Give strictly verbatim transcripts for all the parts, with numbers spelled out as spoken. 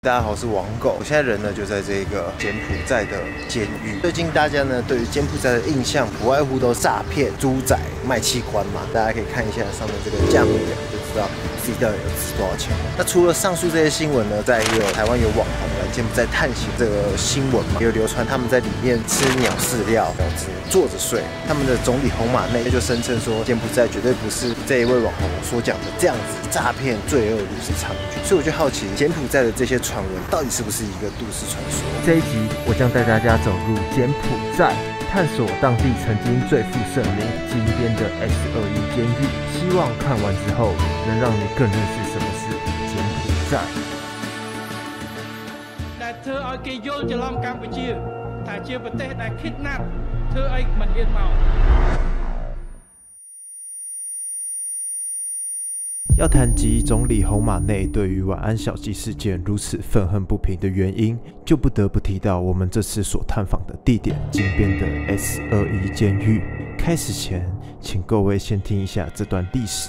大家好，我是王狗。我现在人呢就在这个柬埔寨的监狱。最近大家呢对于柬埔寨的印象，不外乎都诈骗、猪仔、卖器官嘛。大家可以看一下上面这个价目表，就知道自己到底有值多少钱。那除了上述这些新闻呢，在也有台湾有网红来柬埔寨探险这个新闻嘛，也有流传他们在里面吃鸟饲料，导致坐着睡。他们的总理洪马内就声称说，柬埔寨绝对不是这一位网红所讲的这样子，诈骗罪恶如此猖獗。所以我就好奇，柬埔寨的这些传闻到底是不是一个都市传说？ 这一集我将带大家走入柬埔寨，探索当地曾经最负盛名、金边的 S 二一监狱。希望看完之后能让你更认識什麼是柬埔寨。 ដែលធ្វើឲ្យគេយល់ច្រឡំកម្ពុជាថាជាប្រទេសដែល kidnap ធ្វើអីមិនហ៊ានមក要谈及总理洪马内对于晚安小鸡事件如此愤恨不平的原因，就不得不提到我们这次所探访的地点——金边的 S 二一监狱。开始前，请各位先听一下这段历史。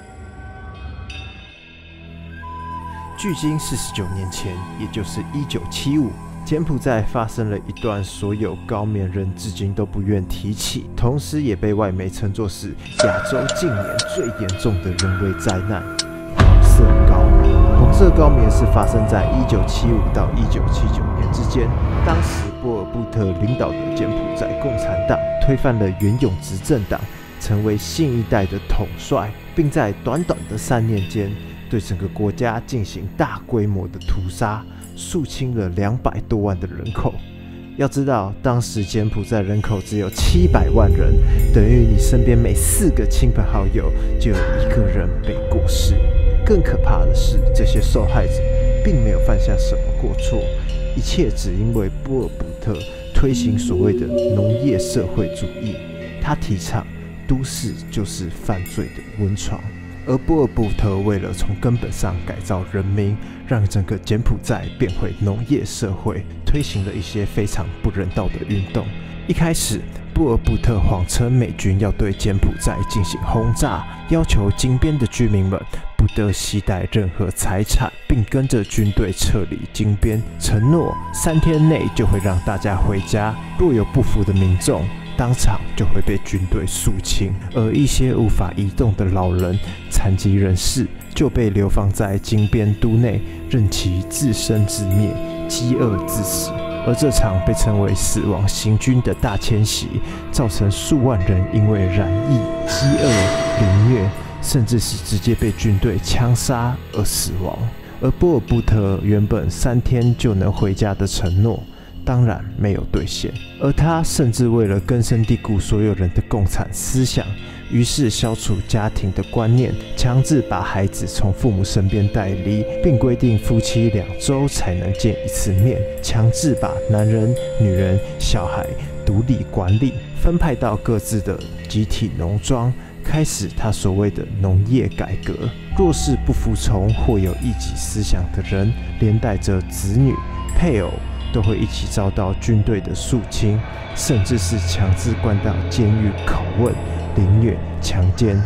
距今四十九年前，也就是一九七五。 柬埔寨发生了一段所有高棉人至今都不愿提起，同时也被外媒称作是亚洲近年最严重的人为灾难——红色高棉。红色高棉是发生在一九七五到一九七九年之间。当时波尔布特领导的柬埔寨共产党推翻了原有执政党，成为新一代的统帅，并在短短的三年间对整个国家进行大规模的屠杀。 肃清了两百多万的人口。要知道，当时柬埔寨人口只有七百万人，等于你身边每四个亲朋好友就有一个人被过世。更可怕的是，这些受害者并没有犯下什么过错，一切只因为波尔布特推行所谓的农业社会主义，他提倡都市就是犯罪的温床。 而波尔布特为了从根本上改造人民，让整个柬埔寨变回农业社会，推行了一些非常不人道的运动。一开始，波尔布特谎称美军要对柬埔寨进行轰炸，要求金边的居民们不得携带任何财产，并跟着军队撤离金边，承诺三天内就会让大家回家。若有不服的民众， 当场就会被军队肃清，而一些无法移动的老人、残疾人士就被流放在金边都内，任其自生自灭、饥饿致死。而这场被称为“死亡行军”的大迁徙，造成数万人因为染疫、饥饿、凌虐，甚至是直接被军队枪杀而死亡。而波尔布特原本三天就能回家的承诺， 当然没有兑现，而他甚至为了根深蒂固所有人的共产思想，于是消除家庭的观念，强制把孩子从父母身边带离，并规定夫妻两周才能见一次面，强制把男人、女人、小孩独立管理，分派到各自的集体农庄，开始他所谓的农业改革。若是不服从或有异己思想的人，连带着子女、配偶 都会一起遭到军队的肃清，甚至是强制关到监狱拷问、凌虐、强奸。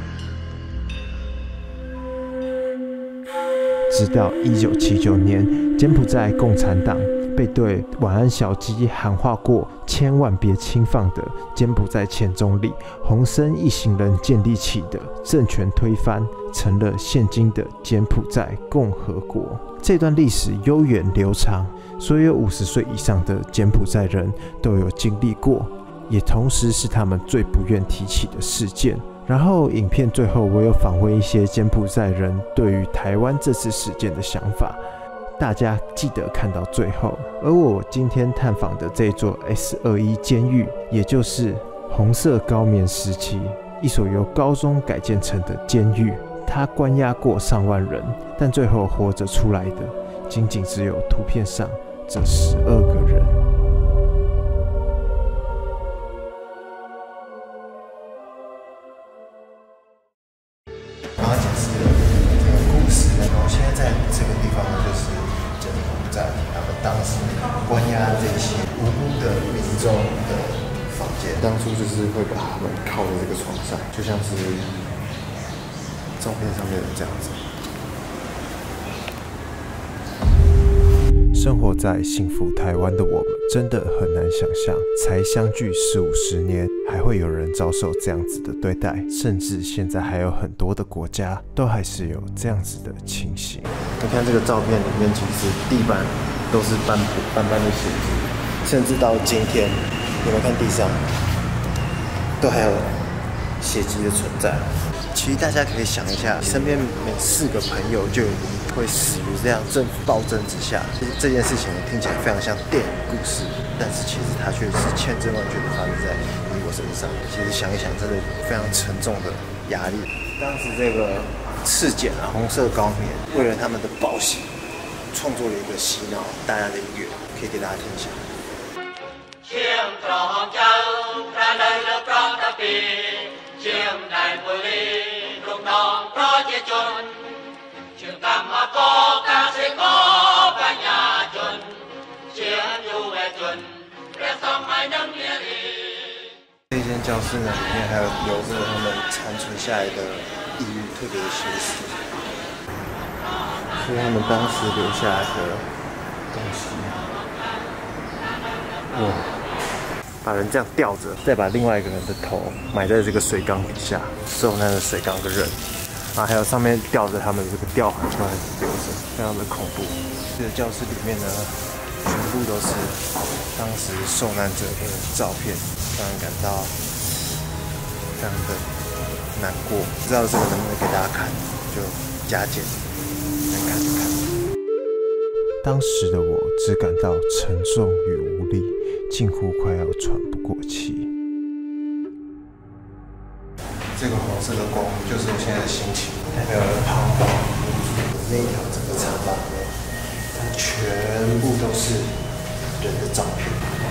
直到一九七九年，柬埔寨共产党被对晚安小鸡喊话过千万别轻放的柬埔寨前总理洪森一行人建立起的政权推翻，成了现今的柬埔寨共和国。这段历史悠远流长。 所有五十岁以上的柬埔寨人都有经历过，也同时是他们最不愿提起的事件。然后，影片最后我有访问一些柬埔寨人对于台湾这次事件的想法，大家记得看到最后。而我今天探访的这座 S 二一监狱，也就是红色高棉时期一所由高中改建成的监狱，它关押过上万人，但最后活着出来的，仅仅只有图片上 这十二个人。 刚刚解释了这个故事，然后现在在这个地方呢，就是柬埔寨他们当时关押这些无辜的民众的房间。当初就是会把他们靠在这个床上，就像是照片上面的这样子。 生活在幸福台湾的我们，真的很难想象，才相距四五十年，还会有人遭受这样子的对待，甚至现在还有很多的国家都还是有这样子的情形。 你看这个照片里面，其实地板都是斑驳斑斑的血迹，甚至到今天，你们看地上都还有血迹的存在。其实大家可以想一下，身边每四个朋友就有一会死于这样政府暴政之下。其实这件事情听起来非常像电影故事，但是其实它却是千真万确的发生在你我身上。其实想一想，真的非常沉重的压力。当时这个赤检啊，红色高棉为了他们的暴行，创作了一个洗脑大家的音乐，可以给大家听一下。这间教室呢，里面还有留着他们残存下来的抑郁特别的心思，所以他们当时留下来的东西，哇！把人这样吊着，再把另外一个人的头埋在这个水缸底下，受难的水缸的人，啊，还有上面吊着他们的这个吊环都还留着，非常的恐怖。这个教室里面呢，全部都是当时受难者的照片，让人感到非常的难过。不知道这个能不能给大家看，就加减来看一看。 当时的我只感到沉重与无力，近乎快要喘不过气。 这个红色的光就是我现在的心情，代表了彷徨无助的那一条整个长廊，它全部都是人的照片。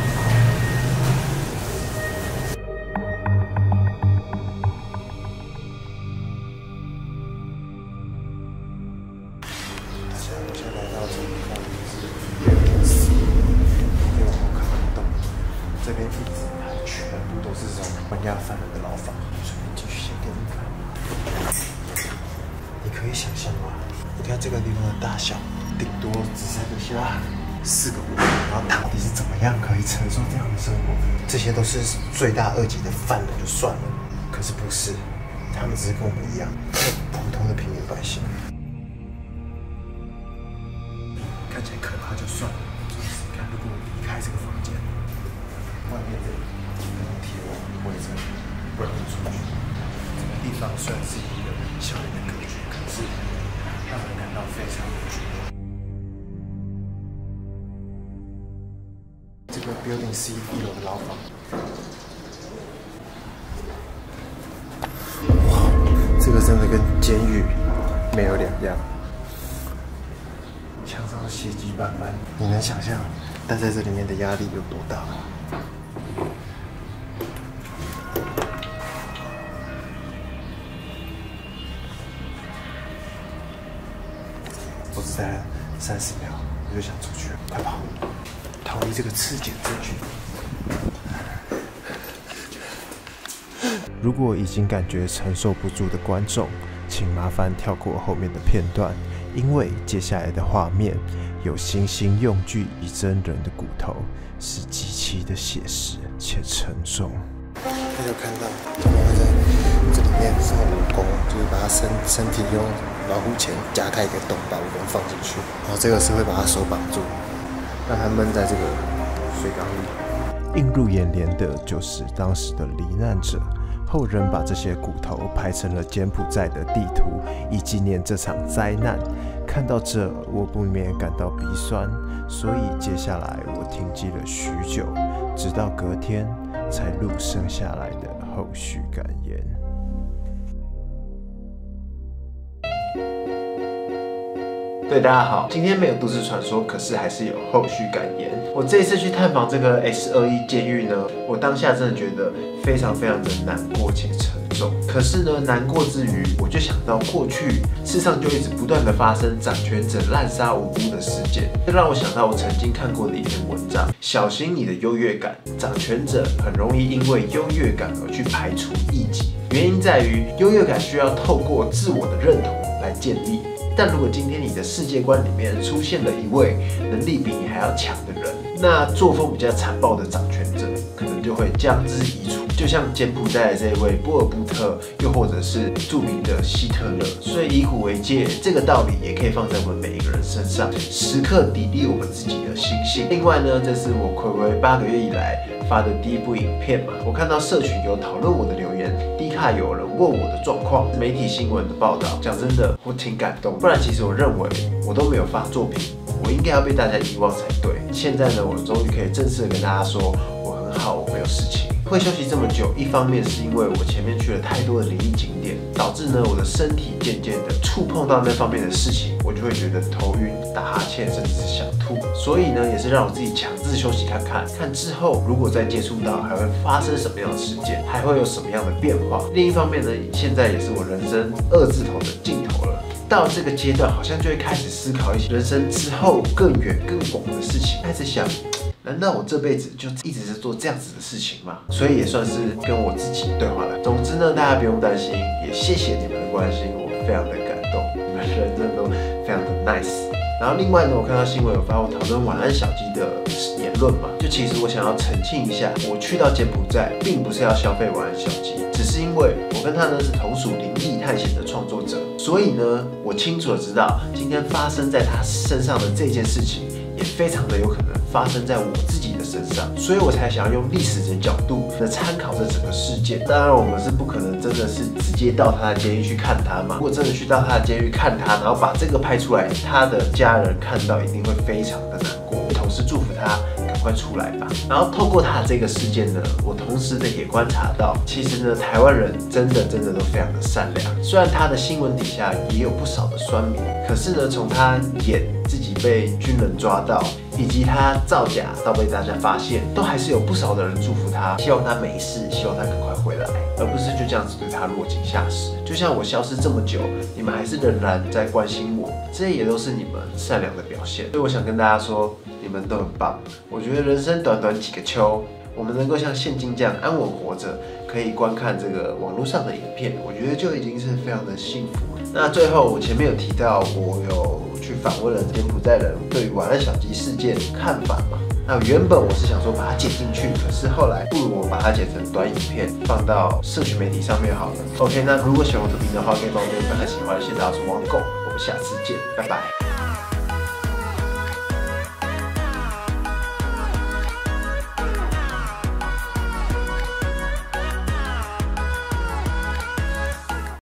这边一直全部都是这种关押犯人的牢房，顺便继续先给你看。你可以想象吗？你看这个地方的大小，顶多只剩下四个人，然后到底是怎么样可以承受这样的生活？这些都是罪大恶极的犯人就算了，可是不是，他们只是跟我们一样，普通的平民百姓。看起来可怕就算了，就是看如果我离开这个房间。外面的用铁网围着，不让人出去。这个地方虽然是一个小小的格局，可是让人感到非常的绝望。这个 Building C 一楼的牢房，哇，这个真的跟监狱没有两样，墙上的血迹斑斑，你能想象待在这里面的压力有多大吗？我只待了三十秒，我就想出去了，快跑，逃离这个赤检证据。 如果已经感觉承受不住的观众，请麻烦跳过后面的片段，因为接下来的画面有星星用锯以真人的骨头，是极其的写实且沉重。 大家有看到他们会在这里面放武功，就是把他身身体用老虎钳夹开一个洞，把武功放进去，然后这个是会把他手绑住，让他闷在这个水缸里。 映入眼帘的就是当时的罹难者，后人把这些骨头拍成了柬埔寨的地图，以纪念这场灾难。看到这，我不免感到鼻酸，所以接下来我停机了许久，直到隔天才录剩下来的后续感言。 对，大家好，今天没有都市传说，可是还是有后续感言。我这一次去探访这个 S 二一监狱呢，我当下真的觉得非常非常的难过且沉重。可是呢，难过之余，我就想到过去世上就一直不断的发生掌权者滥杀无辜的事件，这让我想到我曾经看过的一篇文章：小心你的优越感，掌权者很容易因为优越感而去排除异己。原因在于优越感需要透过自我的认同来建立。 但如果今天你的世界观里面出现了一位能力比你还要强的人，那作风比较残暴的掌权者可能就会将之移除。就像柬埔寨的这位波尔布特，又或者是著名的希特勒。所以以古为戒，这个道理也可以放在我们每一个人身上，时刻砥砺我们自己的心性。另外呢，这是我睽违八个月以来发的第一部影片嘛，我看到社群有讨论我的留言，D卡有人问我的状况，媒体新闻的报道，讲真的，我挺感动。不然其实我认为我都没有发作品，我应该要被大家遗忘才对。现在呢，我终于可以正式的跟大家说，我很好，我没有事情。会休息这么久，一方面是因为我前面去了太多的灵异景点，导致呢我的身体渐渐的触碰到那方面的事情，我就会觉得头晕、打哈欠，甚至是想吐。所以呢，也是让我自己强制休息看看，看之后如果再接触到，还会发生什么样的事件，还会有什么样的变化。另一方面呢，现在也是我人生二字头的尽头了。到这个阶段，好像就会开始思考一些人生之后更远、更广的事情，开始想。难道我这辈子就一直是做这样子的事情吗？所以也算是跟我自己对话了。总之呢，大家不用担心，也谢谢你们的关心，我非常的感动，你们人真的都非常的 nice。然后另外呢，我看到新闻有发我讨论晚安小鸡的言论嘛，就其实我想要澄清一下，我去到柬埔寨并不是要消费晚安小鸡，只是因为我跟他呢是同属灵异探险的创作者，所以呢，我清楚的知道今天发生在他身上的这件事情，也非常的有可能发生在我自己的身上，所以我才想要用历史的角度来参考这整个事件。当然，我们是不可能真的是直接到他的监狱去看他嘛。如果真的去到他的监狱看他，然后把这个拍出来，他的家人看到一定会非常的难过。同时祝福他赶快出来吧。然后透过他的这个事件呢，我同时的也观察到，其实呢，台湾人真的真的都非常的善良。虽然他的新闻底下也有不少的酸民，可是呢，从他演自己被军人抓到，以及他造假到被大家发现，都还是有不少的人祝福他，希望他没事，希望他赶快回来，而不是就这样子对他落井下石。就像我消失这么久，你们还是仍然在关心我，这也都是你们善良的表现。所以我想跟大家说，你们都很棒。我觉得人生短短几个秋，我们能够像现今这样安稳活着，可以观看这个网络上的影片，我觉得就已经是非常的幸福。那最后，我前面有提到，我有去访问了柬埔寨人对于晚安小鸡事件看法嘛。那原本我是想说把它剪进去，可是后来不如我把它剪成短影片，放到社群媒体上面好了。OK， 那如果喜欢我的频道的话，可以帮我点赞和喜欢。谢谢大家收看，我们下次见，拜拜。